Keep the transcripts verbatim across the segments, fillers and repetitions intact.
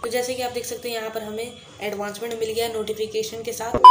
तो जैसे कि आप देख सकते हैं यहाँ पर हमें एडवांसमेंट मिल गया नोटिफिकेशन के साथ।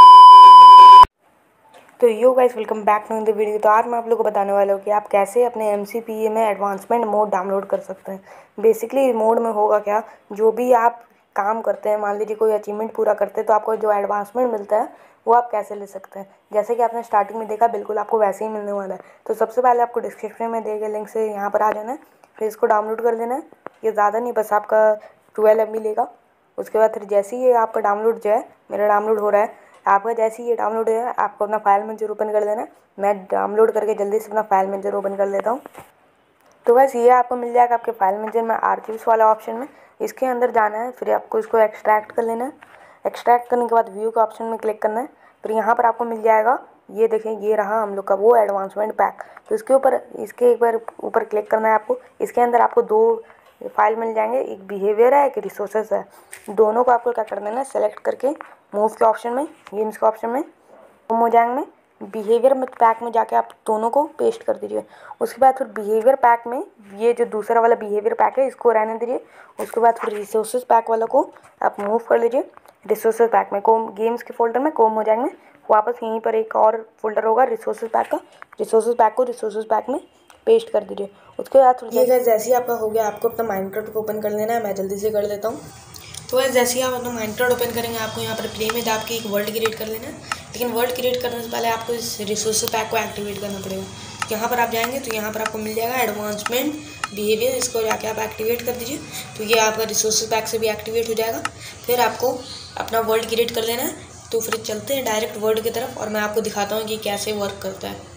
तो yo guys, welcome back to the video. तो आज मैं आप लोगों को बताने वाला हूँ कि आप कैसे अपने एम सी पी ए में एडवांसमेंट मोड डाउनलोड कर सकते हैं। बेसिकली मोड में होगा क्या, जो भी आप काम करते हैं, मान लीजिए कोई अचीवमेंट पूरा करते हैं तो आपको जो एडवांसमेंट मिलता है वो आप कैसे ले सकते हैं। जैसे कि आपने स्टार्टिंग में देखा, बिल्कुल आपको वैसे ही मिलने वाला है। तो सबसे पहले आपको डिस्क्रिप्शन में दिए गए लिंक से यहाँ पर आ जाना है, फिर इसको डाउनलोड कर लेना है। ये ज़्यादा नहीं, बस आपका ट्वेल्व एम बी लेगा। उसके बाद फिर जैसे ही ये आपका डाउनलोड जो है, मेरा डाउनलोड हो रहा है, आपका जैसे ही ये डाउनलोड है आपको अपना फाइल मैनेजर ओपन कर देना है। मैं डाउनलोड करके जल्दी से अपना फाइल मैनेजर ओपन कर लेता हूँ। तो बस ये आपको मिल जाएगा आपके फाइल मैनेजर में आर्चिव्स वाला ऑप्शन में, इसके अंदर जाना है। फिर आपको इसको एक्सट्रैक्ट कर लेना है। एक्सट्रैक्ट करने के बाद व्यू के ऑप्शन में क्लिक करना है। फिर यहाँ पर आपको मिल जाएगा, ये देखें, ये रहा हम लोग का वो एडवांसमेंट पैक। तो इसके ऊपर इसके एक बार ऊपर क्लिक करना है आपको। इसके अंदर आपको दो फाइल मिल जाएंगे, एक बिहेवियर है, एक रिसोर्सेज है। दोनों को आपको क्या कर देना है, सेलेक्ट करके मूव के ऑप्शन में, गेम्स के ऑप्शन में, मोजांग में बिहेवियर में पैक में जाके आप दोनों को पेस्ट कर दीजिए। उसके बाद फिर बिहेवियर पैक में ये जो दूसरा वाला बिहेवियर पैक है इसको रहने दीजिए। उसके बाद फिर रिसोर्सेज पैक वाला को आप मूव कर लीजिए रिसोर्सेज पैक में, कोम गेम्स के फोल्डर में, कोम मोजांग में। वापस यहीं पर एक और फोल्डर होगा रिसोर्सेज पैक का, रिसोर्सेज पैक को रिसोर्सेज पैक में पेस्ट कर दीजिए। उसके बाद ये गाइस जैसे ही आपका हो गया, आपको अपना माइनक्राफ्ट को ओपन कर लेना है। मैं जल्दी से कर लेता हूँ। तो गाइस जैसे ही आप अपना माइनक्राफ्ट ओपन करेंगे, आपको यहाँ पर प्ले में दाब के एक वर्ल्ड क्रिएट कर लेना है। लेकिन वर्ल्ड क्रिएट करने से पहले आपको इस रिसोर्स पैक को एक्टिवेट करना पड़ेगा। यहाँ पर आप जाएंगे तो यहाँ पर आपको मिल जाएगा एडवांसमेंट बिहेवियर, इसको जाके आप एक्टिवेट कर दीजिए। तो ये आपका रिसोर्स पैक से भी एक्टिवेट हो जाएगा। फिर आपको अपना वर्ल्ड क्रिएट कर लेना है। तो फिर चलते हैं डायरेक्ट वर्ल्ड की तरफ और मैं आपको दिखाता हूँ कि कैसे वर्क करता है।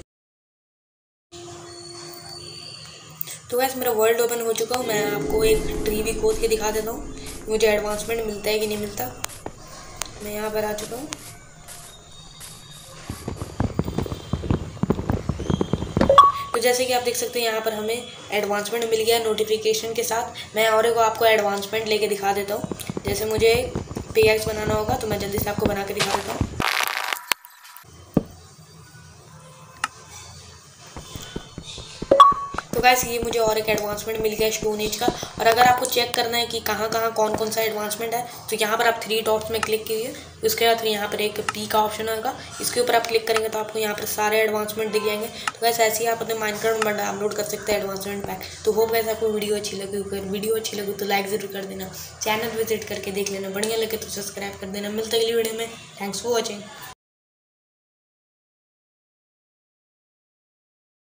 तो वैसे मेरा वर्ल्ड ओपन हो चुका हूँ। मैं आपको एक ट्री भी खोद के दिखा देता हूँ मुझे एडवांसमेंट मिलता है कि नहीं मिलता। मैं यहाँ पर आ चुका हूँ। तो जैसे कि आप देख सकते हैं यहाँ पर हमें एडवांसमेंट मिल गया नोटिफिकेशन के साथ। मैं और एक आपको एडवांसमेंट लेके दिखा देता हूँ। जैसे मुझे पे एक्स बनाना होगा तो मैं जल्दी से आपको बना के दिखा देता हूँ। तो गाइस ये मुझे और एक एडवांसमेंट मिल गया स्टोन एज का। और अगर आपको चेक करना है कि कहाँ कहाँ कौन कौन सा एडवांसमेंट है तो यहाँ पर आप थ्री डॉट्स में क्लिक कीजिए। उसके बाद फिर यहाँ पर एक पी का ऑप्शन होगा, इसके ऊपर आप क्लिक करेंगे तो आपको यहाँ पर सारे एडवांसमेंट दिख जाएंगे। तो गाइस ऐसे ही आप अपने माइनक्राफ्ट में डाउनलोड कर सकते हैं एडवांसमेंट पैक। तो होप गाइस आपको वीडियो अच्छी लगी। अगर वीडियो अच्छी लगी तो लाइक जरूर कर देना, चैनल विजिट करके देख लेना, बढ़िया लगे तो सब्सक्राइब कर देना। मिलते अगली वीडियो में। Thanks for watching.